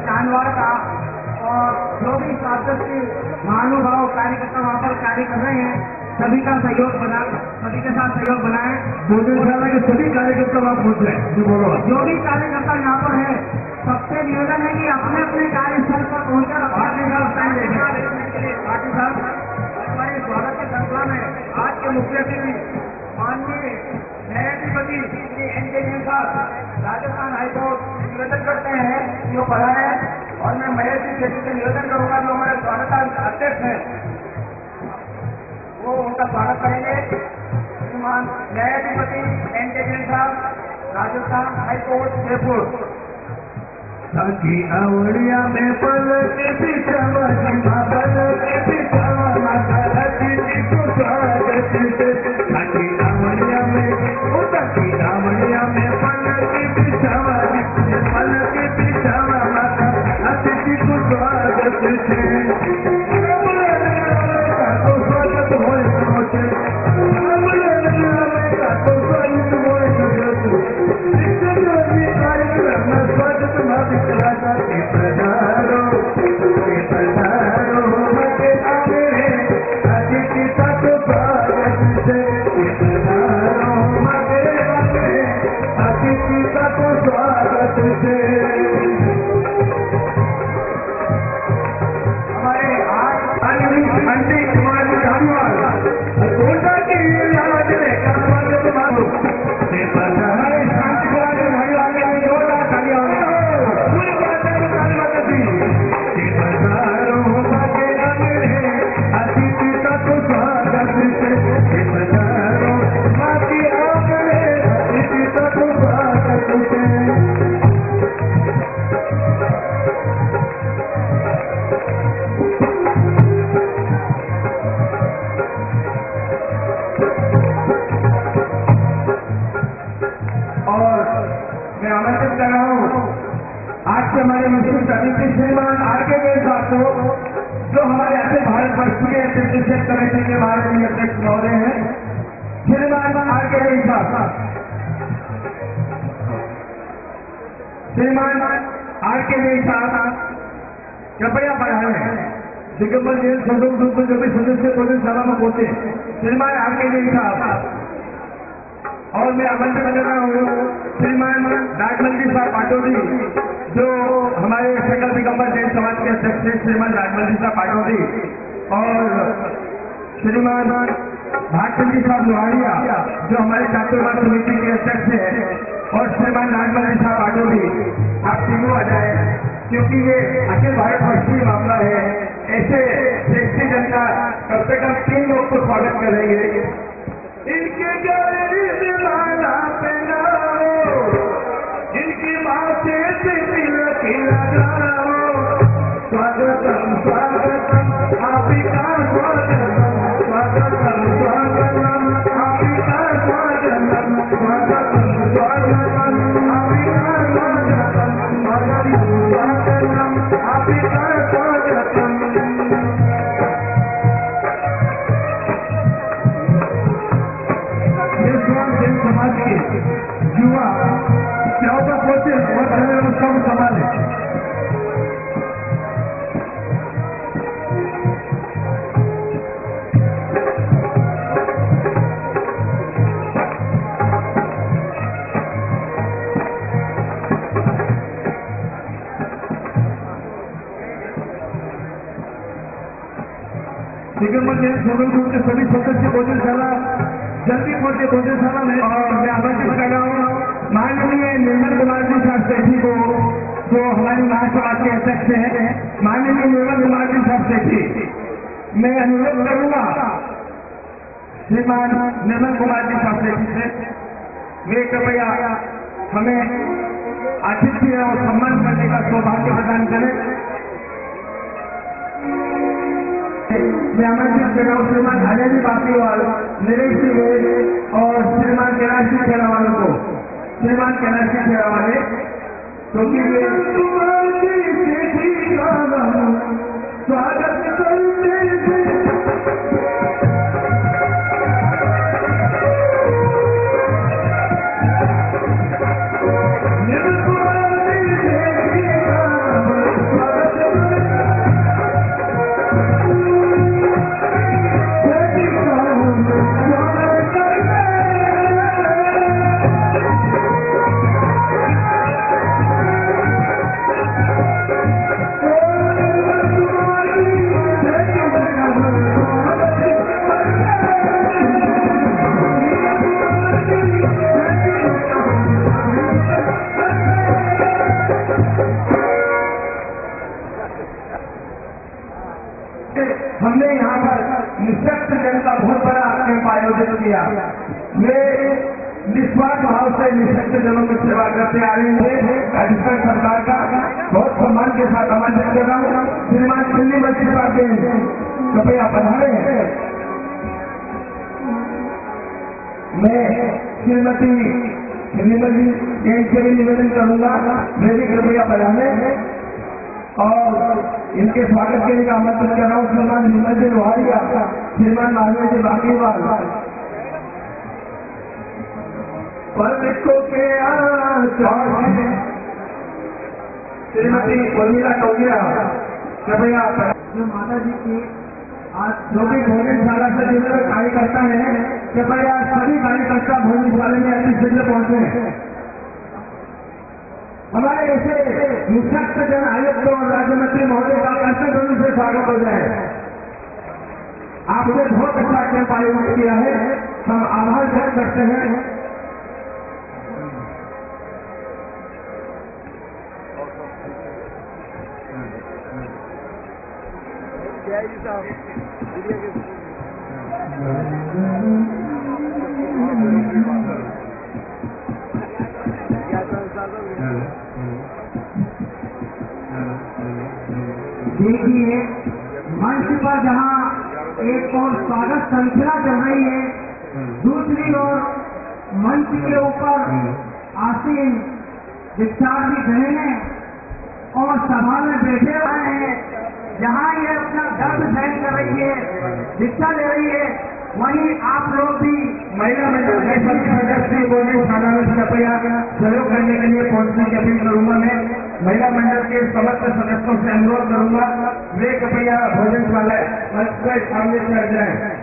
जानवर का, और जो भी शासक के महानुभाव कार्यकर्ता वहाँ पर कार्य कर रहे हैं, सभी का सहयोग बना, सभी के साथ सहयोग बनाए। भोजनशाला के सभी कार्यकर्ता वहाँ पहुँच रहे हैं, जो भी कार्यकर्ता यहाँ पर है, सबसे निवेदन है कि अपने अपने कार्यस्थल पर पहुंचकर अपने पार्टी साहब हमारे स्वागत के श्रृंखला में आज के मुख्य अतिथि माननीय न्यायाधिपति श्री एन.के. जैन साहब राजस्थान हाईकोर्ट निवेदन करते हैं कि वो पधारे, और मैं महेश जी शेट्टी से निवेदन करूंगा जो हमारे स्वागत अध्यक्ष हैं वो उनका स्वागत करेंगे। श्रीमान न्यायाधिपति एन.के. जैन साहब राजस्थान हाईकोर्ट जयपुर। ताकि आवड़िया में पल के पिछावा पल के पिछावा माता रखी को स्वागत से। ताकि आवड़िया में ताकि आवड़िया में पल के पिछावा माता रखी को स्वागत से। स्वागत हो हमारे विशिष्ट अतिथि श्रीमान आर.के. जैन साहब को, जो हमारे अखिल भारतवर्ष के प्रतिष्ठित कमेटी के माननीय अध्यक्ष महोदय हैं, श्रीमान आर.के. जैन साहब। श्रीमान आर.के. जैन साहब कृपया पधारें। दिगंबर जैन संघ ग्रुप में जो भी सदस्य भोजनशाला में पहुंचे, श्रीमान आर.के. जैन साहब। और मैं आमंत्रित कर रहा हूँ श्रीमान राजमंत्री साहब पाटोदी, जो हमारे सकल दिगंबर जैन समाज के अध्यक्ष हैं, श्रीमान राजमंत्री साहब पाटोदी, और श्रीमान भागचंदी साहब लोहारिया, जो हमारे चातुर्मास समिति के अध्यक्ष हैं, और श्रीमान राजमंत्री साहब पाटोदी। आप तीनों आ जाए, क्योंकि ये अखिल भारतवर्षीय मामला है। ऐसे श्रेष्ठी जनता कम से कम 3 लोग को स्वागत करेंगे। इनके माला पहनाओ, इनकी माथे से तिलक लगाओ। स्वागतम स्वागतम आपका स्वागतम, स्वागतम स्वागतम आपका स्वागतम, स्वागतम स्वागतम आपका स्वागतम, स्वागतम स्वागतम आपका स्वागतम। जैन समाज के युवा क्या होता पहुंचे और पहले उसका संभाले। दिगंबर जैन सोनल ग्रुप के सभी सदस्य भोजनशाला जल्दी पहुंचे भोजनशाला में। और मैं आमंत्रित कर रहा हूँ माननीय निर्मल कुमार जी साहब सेठी को, जो हमारी महासभा के अध्यक्ष हैं, माननीय निर्मल कुमार जी साहब सेठी। मैं अनुरोध करूंगा श्रीमान निर्मल कुमार जी साहब सेठी से, वे कृपया हमें आतिथ्य और सम्मान करने का सौभाग्य प्रदान करें। मैं आमंत्रित कर रहा हूँ श्रीमान हरियाणी बापीवाल, नरेश सिंह और श्रीमान कैलाश सिंह खेरावालों को। श्रीमान कैलाश सिंह खेरावाले, क्योंकि वे स्वागत करते किया। वे निस्वार्थ भाव से निःशक्त जनों की सेवा करते आ रहे थे। राजस्थान सरकार का बहुत सम्मान के साथ आमंत्रित कर रहा हूँ श्रीमान दिल्ली मंत्री साहब के, कृपया पधारे। मैं श्रीमती निर्मल जी से भी निवेदन करूंगा वे भी कृपया पधारे और इनके स्वागत के लिए आमंत्रित कर रहा हूँ श्रीमान निर्मल जी लोहारिया, श्रीमान महावीर जी बागीवाल। पलकों के श्रीमती उर्मिला टोलिया, कृपया माता जी की आज जो भी भोजनशाला से जुड़े कार्यकर्ता है, कृपया सभी कार्यकर्ता भोजनशाला में अति शीघ्र पहुंचे। हमारे ऐसे निःशक्त जन आयुक्त और राज्य मंत्री महोदय का कैसे दोनों से स्वागत हो जाए। आपने बहुत अच्छा कैंप आयोजित किया है, हम आभार व्यक्त करते हैं। देखिए मंच पर जहां एक और स्वागत श्रृंखला चल रही है, दूसरी ओर मंच के ऊपर आसीन दीक्षार्थी बहनें और सभा में बैठे हुए हैं, जहां ये अपना दर्द सहन कर रही है, दीक्षा ले रही है, वहीं आप लोग भी महिला मंडल के सदस्य भोजनशाला में कृपया सहयोग करने के लिए पहुंचने की अपील करूंगा। मैं महिला मंडल के समस्त सदस्यों से अनुरोध करूंगा वे कृपया भोजनशाला मंच के सामने चढ़ जाए।